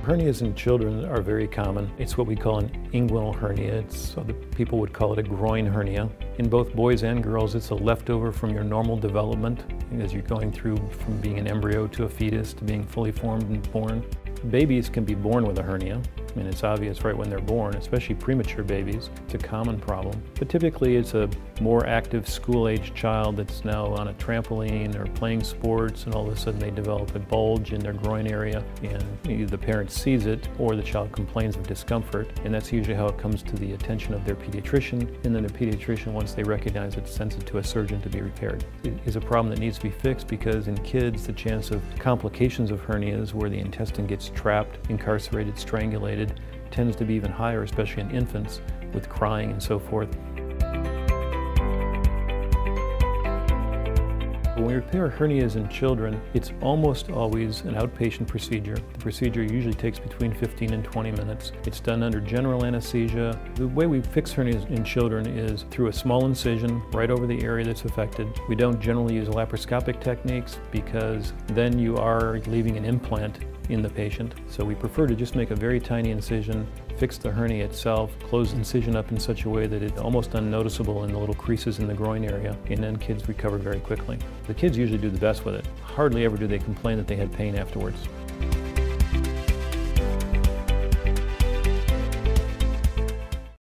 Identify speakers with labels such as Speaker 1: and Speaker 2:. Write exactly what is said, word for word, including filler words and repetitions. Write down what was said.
Speaker 1: Hernias in children are very common. It's what we call an inguinal hernia. It's, other people would call it a groin hernia. In both boys and girls, it's a leftover from your normal development as you're going through from being an embryo to a fetus to being fully formed and born. Babies can be born with a hernia. I mean, it's obvious right when they're born, especially premature babies. It's a common problem. But typically it's a more active school-age child that's now on a trampoline or playing sports, and all of a sudden they develop a bulge in their groin area, and either the parent sees it or the child complains of discomfort, and that's usually how it comes to the attention of their pediatrician, and then the pediatrician, once they recognize it, sends it to a surgeon to be repaired. It is a problem that needs to be fixed because in kids the chance of complications of hernias where the intestine gets trapped, incarcerated, strangulated, tends to be even higher, especially in infants with crying and so forth. When we repair hernias in children, it's almost always an outpatient procedure. The procedure usually takes between fifteen and twenty minutes. It's done under general anesthesia. The way we fix hernias in children is through a small incision right over the area that's affected. We don't generally use laparoscopic techniques because then you are leaving an implant in the patient. So we prefer to just make a very tiny incision, fix the hernia itself, close the incision up in such a way that it's almost unnoticeable in the little creases in the groin area, and then kids recover very quickly. The kids usually do the best with it. Hardly ever do they complain that they had pain afterwards.